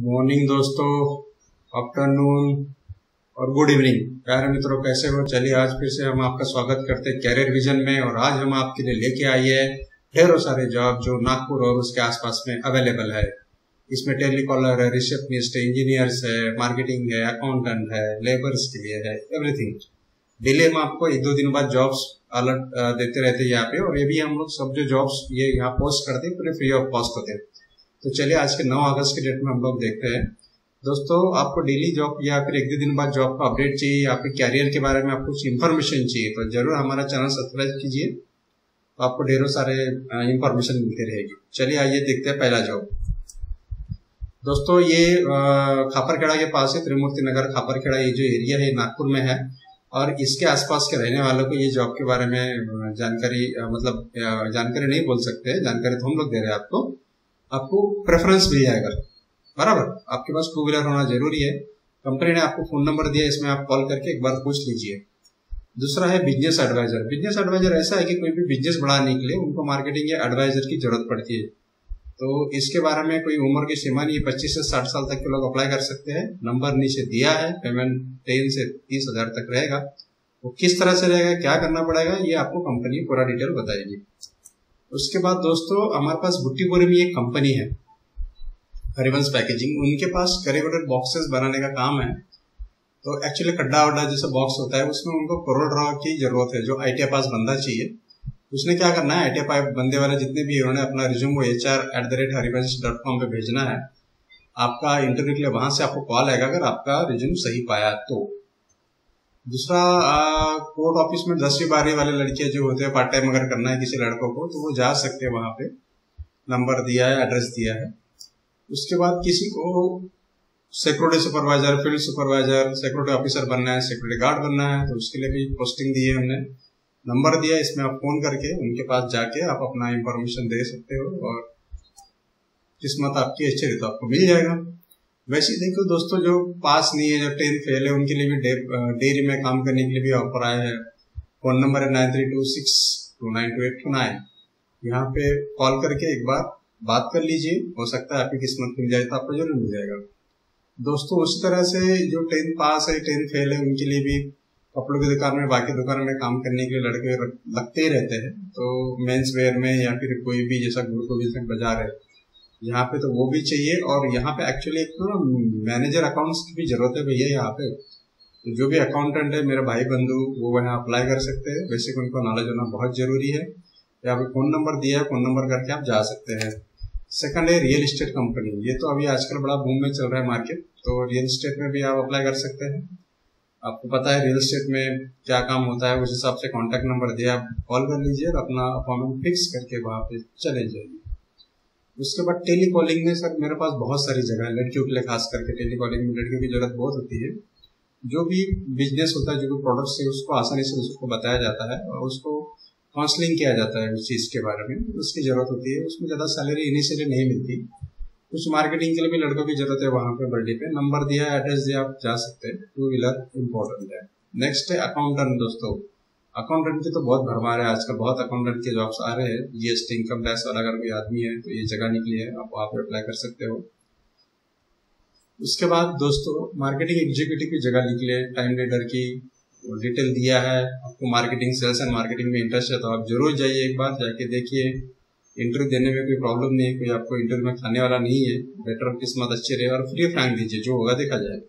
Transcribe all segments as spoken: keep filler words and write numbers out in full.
Morning दोस्तों, afternoon और good evening प्यारे मित्रों, कैसे हो। चलिए आज फिर से हम आपका स्वागत करते हैं कैरियर विजन में। और आज हम आपके लिए लेके आए हैं ढेरों सारे जॉब जो नागपुर और उसके आसपास में अवेलेबल है। इसमें टेलीकॉलर है, रिसेप्शनिस्ट है, इंजीनियर्स है, मार्केटिंग है, अकाउंटेंट है, लेबर्स के लिए है, एवरीथिंग। डेली हम आपको एक दो दिन बाद जॉब्स अलर्ट देते रहते हैं यहाँ पे। और ये भी हम लोग सब जो जॉब्स ये यहाँ पोस्ट करते हैं पूरे फ्री ऑफ कॉस्ट होते हैं। तो चलिए आज के नौ अगस्त के डेट में हम लोग देखते हैं। दोस्तों, आपको डेली जॉब या फिर एक दो दिन बाद जॉब का अपडेट चाहिए या फिर कैरियर के बारे में आपको कुछ इन्फॉर्मेशन चाहिए तो जरूर हमारा चैनल सब्सक्राइब कीजिए, तो आपको ढेरों सारे इन्फॉर्मेशन मिलती रहेगी। चलिए आइए देखते हैं पहला जॉब। दोस्तों, ये खापरखेड़ा के पास है, त्रिमूर्ति नगर खापरखेड़ा ये जो एरिया है नागपुर में है। और इसके आसपास के रहने वालों को ये जॉब के बारे में जानकारी मतलब जानकारी नहीं बोल सकते, जानकारी तो हम लोग दे रहे हैं आपको। आपको प्रेफरेंस मिल जाएगा बराबर। आपके पास टू व्हीलर होना जरूरी है। कंपनी ने आपको फोन नंबर दिया, इसमें आप कॉल करके एक बार पूछ लीजिए। दूसरा है बिजनेस एडवाइजर। बिजनेस एडवाइजर ऐसा है कि कोई भी बिजनेस बढ़ाने के लिए उनको मार्केटिंग या एडवाइजर की जरूरत पड़ती है। तो इसके बारे में कोई उम्र की सीमा नहीं है, पच्चीस से साठ साल तक के लोग अप्लाई कर सकते हैं। नंबर नीचे दिया है। पेमेंट टेन से तीस हजार तक रहेगा। वो किस तरह से रहेगा, क्या करना पड़ेगा, ये आपको कंपनी पूरा डिटेल बताएगी। उसके बाद दोस्तों, हमारे पास बुट्टीपुरी में एक कंपनी है हरिवंश पैकेजिंग। उनके पास करेगोडेड बॉक्सेस बनाने का काम है। तो एक्चुअली कड्डा वड्डा जैसा बॉक्स होता है उसमें उनको करोड़ रॉ की जरूरत है, जो आईटीआई पास बंदा चाहिए। उसने क्या करना है, आईटीआई पास बंदे वाले जितने भी उन्होंने अपना रिज्यूम वो H R at the rate Harivansh dot com पे भेजना है। आपका इंटरव्यू के लिए वहां से आपको कॉल आएगा अगर आपका रिज्यूम सही पाया तो। दूसरा, कोर्ट ऑफिस में दसवीं बारहवीं वाले लड़कियां जो होते हैं, पार्ट टाइम अगर करना है किसी लड़कों को तो वो जा सकते हैं, वहां पे नंबर दिया है, एड्रेस दिया है। उसके बाद किसी को security supervisor, field supervisor, security officer बनना है, सिक्योरिटी गार्ड बनना है, तो उसके लिए भी पोस्टिंग दी है हमने। नंबर दिया, इसमें आप फोन करके उनके पास जाके आप अपना इंफॉर्मेशन दे सकते हो और किस्मत आपकी अच्छी रही तो आपको मिल जाएगा। वैसे ही देखो दोस्तों, जो पास नहीं है, जो टेंथ फेल है, उनके लिए भी डेयरी में काम करने के लिए भी ऑफर आया है। फोन नंबर है nine three two six two nine two eight two nine. यहाँ पे कॉल करके एक बार बात कर लीजिए, हो सकता है आपकी किस्मत खुल जाए तो आपको जरूर मिल जाएगा। दोस्तों, उस तरह से जो टेंथ पास है, टेंथ फेल है, उनके लिए भी कपड़ों की दुकान में, बाकी दुकान में काम करने के लिए लड़के लगते ही रहते हैं। तो मेंस वेयर में या फिर कोई भी जैसा गुरुगोविंद बाजार है यहाँ पे, तो वो भी चाहिए। और यहाँ पे एक्चुअली एक तो मैनेजर अकाउंट्स की भी जरूरत है भैया यहाँ पे। तो जो भी अकाउंटेंट है मेरे भाई बंधु वो यहाँ अप्लाई कर सकते हैं। बेसिक उनको नॉलेज होना बहुत जरूरी है। यहाँ पे फोन नंबर दिया है, फोन नंबर करके आप जा सकते हैं। सेकंड है रियल एस्टेट कंपनी। ये तो अभी आजकल बड़ा बूम में चल रहा है मार्केट, तो रियल एस्टेट में भी आप अप्लाई कर सकते हैं। आपको पता है रियल एस्टेट में क्या काम होता है, उस हिसाब से कॉन्टैक्ट नंबर दिया, आप कॉल कर लीजिए और अपना अपॉइंटमेंट फिक्स करके वहां पे चले जाइए। उसके बाद टेली कॉलिंग में सर मेरे पास बहुत सारी जगह है लड़कियों के लिए, खास करके टेली कॉलिंग में लड़कियों की जरूरत बहुत होती है। जो भी बिजनेस होता है, जो भी प्रोडक्ट्स है, उसको आसानी से उसको बताया जाता है और उसको काउंसलिंग किया जाता है उस चीज के बारे में, उसकी जरूरत होती है। उसमें ज्यादा सैलरी इनिशियली नहीं मिलती। कुछ मार्केटिंग के लिए भी लड़कों की जरूरत है। वहां पे बर्डे पे नंबर दिया है, एड्रेस दिया, आप जा सकते हैं। टू व्हीलर इंपॉर्टेंट है। नेक्स्ट है अकाउंटेंट। दोस्तों, अकाउंटेंट की तो बहुत भरमार है आजकल, बहुत अकाउंटेंट के जॉब्स आ रहे हैं। जीएसटी इनकम टैक्स वाला अगर कोई आदमी है तो ये जगह निकली है, आप वहां पे अप्लाई कर सकते हो। उसके बाद दोस्तों, मार्केटिंग एग्जीक्यूटिव की जगह निकली है, टाइम लीडर की डिटेल दिया है। आपको मार्केटिंग, सेल्स एंड मार्केटिंग में इंटरेस्ट है तो आप जरूर जाइए, एक बार जाके देखिए। इंटरव्यू देने में कोई प्रॉब्लम नहीं है, कोई आपको इंटरव्यू में खाने वाला नहीं है। बेटर किस्मत अच्छी रहे और फ्री फ्रैंक दीजिए, जो होगा देखा जाएगा।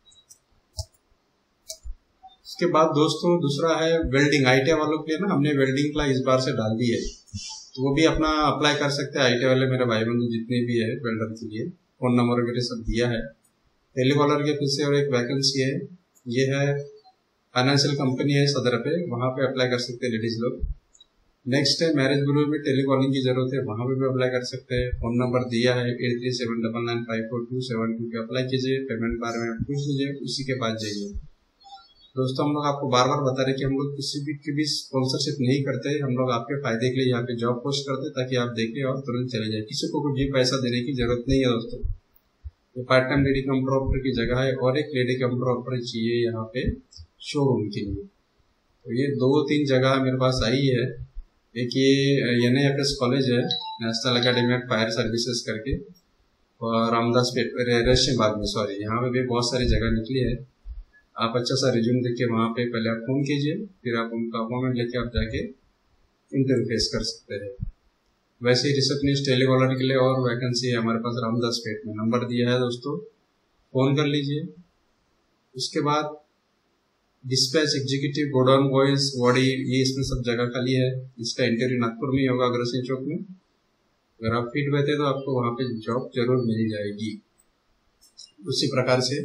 उसके बाद दोस्तों, दूसरा है वेल्डिंग। आईटीआई वालों के लिए ना हमने वेल्डिंग क्लास इस बार से डाल दी है, तो वो भी अपना अप्लाई कर सकते हैं। आईटीआई वाले मेरे भाई बंधु जितने भी है वेल्डर के लिए, फोन नंबर वगैरह सब दिया है। टेलीकॉलर के फिर से और एक वैकेंसी है, ये है फाइनेंशियल कंपनी है सदर पे, वहां पे अप्लाई कर सकते हैं लेडीज लोग। नेक्स्ट है मैरिज ब्यूरो में टेलीकॉलिंग की जरूरत है, वहां पे भी अप्लाई कर सकते हैं। फोन नंबर दिया है eight three seven double nine five four two seven two पे अप्लाई कीजिए। पेमेंट बारे में पूछ लीजिए, उसी के बाद जाइए। दोस्तों, हम लोग आपको बार बार बता रहे कि हम लोग किसी भी की भी स्पॉन्सरशिप नहीं करते। हम लोग आपके फायदे के लिए यहाँ पे जॉब पोस्ट करते हैं ताकि आप देखें और तुरंत चले जाए। किसी को भी पैसा देने की जरूरत नहीं है दोस्तों। ये part time lady computer operator की जगह है और एक लेडी कंप्यूटर ऑपरेटर चाहिए यहाँ पे शोरूम के लिए। तो ये दो तीन जगह मेरे पास आई है। एक ये N I F S college है, national academy of fire services करके, रामदास पेट रेशम बाग में, सॉरी, यहाँ पे भी बहुत सारी जगह निकली है। आप अच्छा सा रिज्यूम देखिए वहाँ पे पहले आप फोन कीजिए, फिर आप उनका अपॉइंटमेंट लेके आप जाके इंटरव्यू फेस कर सकते हैं। वैसे ही रिसेप्शनिस्ट टेलीकॉलर के लिए और वैकेंसी है हमारे पास रामदास पेट में, नंबर दिया है दोस्तों, फोन कर लीजिए। उसके बाद dispatch executive, godown boys, body, ये इसमें सब जगह खाली है। इसका इंटरव्यू नागपुर में ही होगा, अग्रसेन चौक में। अगर आप फिट बैठे तो आपको वहाँ पे जॉब जरूर मिल जाएगी। उसी प्रकार से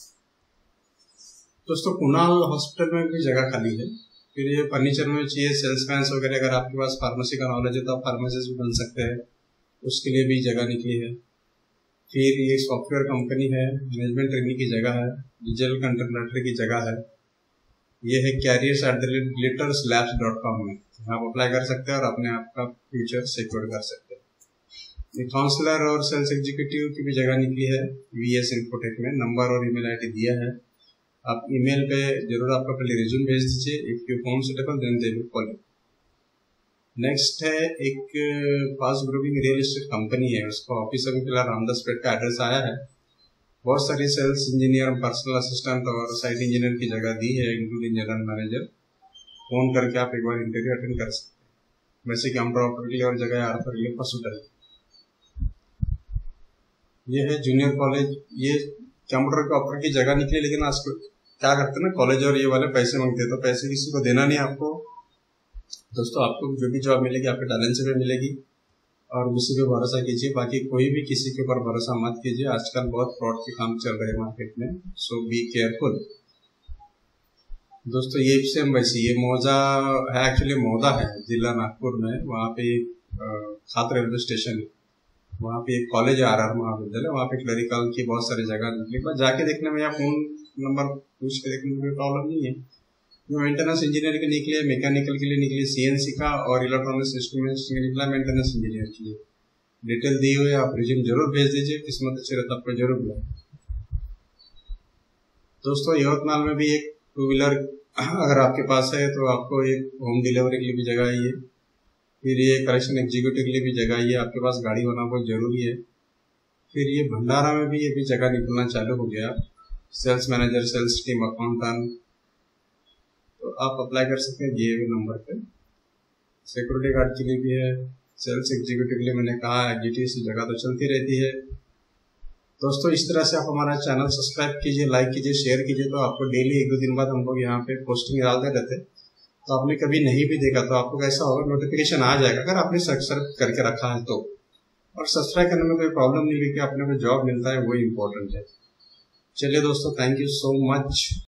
दोस्तों कुणाल हॉस्पिटल में भी जगह खाली है। फिर ये फर्नीचर में चाहिए सेल्समैन वगैरह, अगर आपके पास फार्मेसी का नॉलेज है तो आप फार्मेसिस्ट भी बन सकते हैं, उसके लिए भी जगह निकली है। फिर ये सॉफ्टवेयर कंपनी है, मैनेजमेंट ट्रेनिंग की जगह है, डिजिटल कंटेंट की जगह है। ये है careers at the rate glitters labs dot com में, आप अप्लाई कर सकते हैं और अपने आप का फ्यूचर सिक्योर कर सकते हैं। ये काउंसलर और सेल्स एग्जीक्यूटिव की भी जगह निकली है वीएस इन्फोटेक में, नंबर और ईमेल आईडी दिया है। आप ईमेल पे जरूर आपका पहले रिज्यूम भेज दीजिए, if you found suitable then they will call you. Next है एक fast growing real estate company है, उसका ऑफिस अभी फिलहाल रामदास पेट का एड्रेस आया है। बहुत सारी सेल्स इंजीनियर, पर्सनल असिस्टेंट और साइट इंजीनियर की जगह दी है, इंक्लूडिंग जनरल मैनेजर। फोन करके आप एक बार इंटरव्यू अटेंड कर सकते हैं। वैसे कंप्यूटर ऑपरेटर के लिए और जगह आर पर लिए हॉस्पिटल। ये है जूनियर कॉलेज, ये कंप्यूटर के ऑपरेटर की जगह निकली, लेकिन आज क्या करते हैं ना, कॉलेज और ये वाले पैसे मांगते हैं, तो पैसे किसी को देना नहीं आपको दोस्तों। आपको जो भी जॉब मिलेगी आपके टैलेंट से भी मिलेगी और उसी पे भरोसा कीजिए। बाकी कोई भी किसी के ऊपर भरोसा मत कीजिए, आजकल बहुत फ्रॉड के काम चल रहे हैं मार्केट में, सो बी केयरफुल दोस्तों। ये सेम वैसी ये मौजा है, एक्चुअली मौदा है जिला नागपुर में, वहाँ पे खात रेलवे स्टेशन है, वहाँ पे एक कॉलेज है आर आर महाविद्यालय, वहाँ पे क्लरिकल की बहुत सारी जगह निकली। बस जाके देखने में या फोन नंबर पूछ के देखने में कोई प्रॉब्लम नहीं है। मेंटेनेंस इंजीनियर के निकले, मैकेनिकल के लिए निकले, सीएनसी का और इलेक्ट्रॉनिक्स इंस्ट्रूमेंट्स के निकला मेंटेनेंस इंजीनियर के लिए। डिटेल दी हुई है, आप रिज्यूम जरूर भेज दीजिए, किस्मत अच्छी रहता आपको जरूर मिले। दोस्तों यवतमाल में भी एक टू व्हीलर अगर आपके पास है तो आपको एक होम डिलीवरी के लिए भी जगह है। फिर ये कलेक्शन एग्जीक्यूटिव के लिए भी जगह है, आपके पास गाड़ी होना बहुत जरूरी है। फिर ये भंडारा में भी ये भी जगह निकलना चालू हो गया, sales manager, sales team accountant, तो आप अप्लाई कर सकते हैं दिए हुए नंबर पे। सिक्योरिटी गार्ड के लिए भी है, सेल्स एग्जीक्यूटिव के लिए मैंने कहा, एग्जीक्यूटिव से जगह तो चलती रहती है दोस्तों। इस तरह से आप हमारा चैनल सब्सक्राइब कीजिए, लाइक कीजिए, शेयर कीजिए, तो आपको डेली एक दो दिन बाद हम लोग यहाँ पे पोस्टिंग डालते रहते। तो आपने कभी नहीं भी देखा तो आपको कैसा होगा, नोटिफिकेशन आ जाएगा अगर आपने सब्सक्राइब करके रखा है तो। और सब्सक्राइब करने में कोई प्रॉब्लम नहीं, क्योंकि अपने को जॉब मिलता है, वो इम्पोर्टेंट है। चलिए दोस्तों, थैंक यू सो मच।